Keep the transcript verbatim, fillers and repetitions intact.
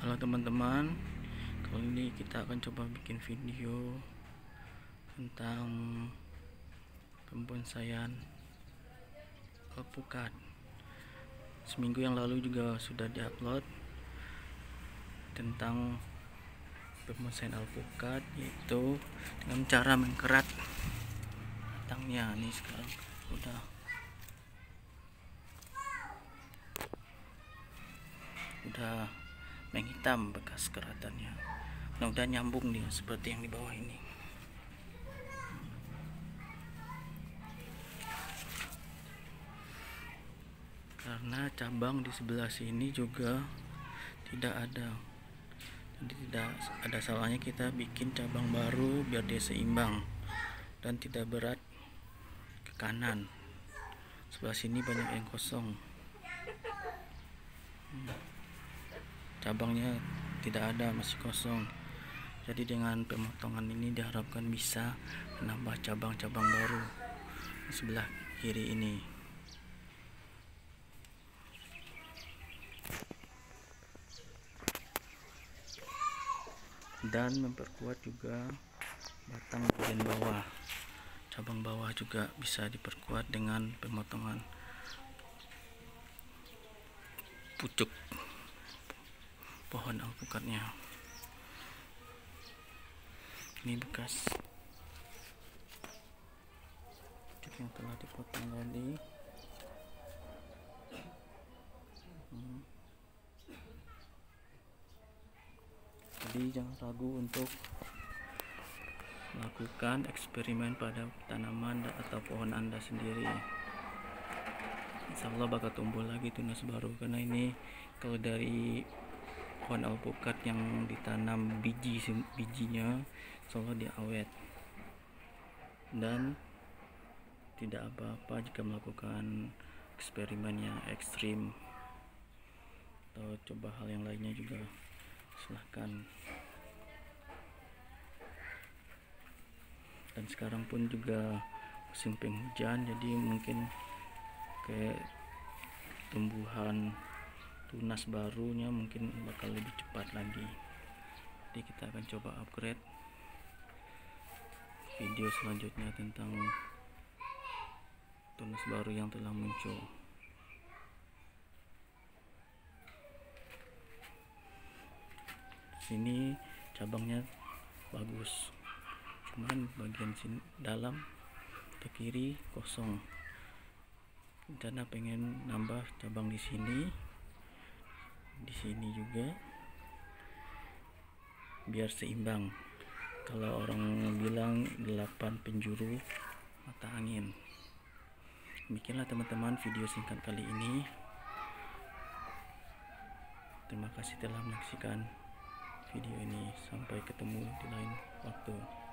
Halo teman-teman, kali ini kita akan coba bikin video tentang pembonsaian alpukat. Seminggu yang lalu juga sudah diupload tentang pembonsaian alpukat, yaitu dengan cara mengkerat batangnya. Ini sekarang udah udah menghitam bekas keratannya. Nah, udah nyambung dia seperti yang di bawah ini. Karena cabang di sebelah sini juga tidak ada, jadi tidak ada salahnya kita bikin cabang baru biar dia seimbang dan tidak berat ke kanan. Sebelah sini banyak yang kosong, cabangnya tidak ada, masih kosong. Jadi dengan pemotongan ini diharapkan bisa menambah cabang-cabang baru di sebelah kiri ini. Dan memperkuat juga batang bagian bawah. Cabang bawah juga bisa diperkuat dengan pemotongan pucuk pohon alpukatnya. Ini bekas pucuk yang telah dipotong tadi. hmm. Jadi jangan ragu untuk melakukan eksperimen pada tanaman atau pohon Anda sendiri. Insya Allah bakal tumbuh lagi tunas baru, karena ini kalau dari pohon alpukat yang ditanam biji bijinya, insya Allah dia awet dan tidak apa-apa jika melakukan eksperimen yang ekstrim atau coba hal yang lainnya juga silahkan. Dan sekarang pun juga musim penghujan, jadi mungkin kayak tumbuhan tunas barunya mungkin bakal lebih cepat lagi. Jadi kita akan coba upgrade video selanjutnya tentang tunas baru yang telah muncul. Sini cabangnya bagus, cuman bagian sini dalam ke kiri kosong. Rencana pengen nambah cabang di sini, di sini juga biar seimbang. Kalau orang bilang delapan penjuru mata angin. Demikianlah teman-teman video singkat kali ini. Terima kasih telah menyaksikan video ini. Sampai ketemu di lain waktu.